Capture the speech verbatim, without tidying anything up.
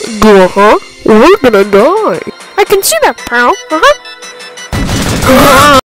Uh-huh. We're gonna die. I can see that, pal. Uh-huh.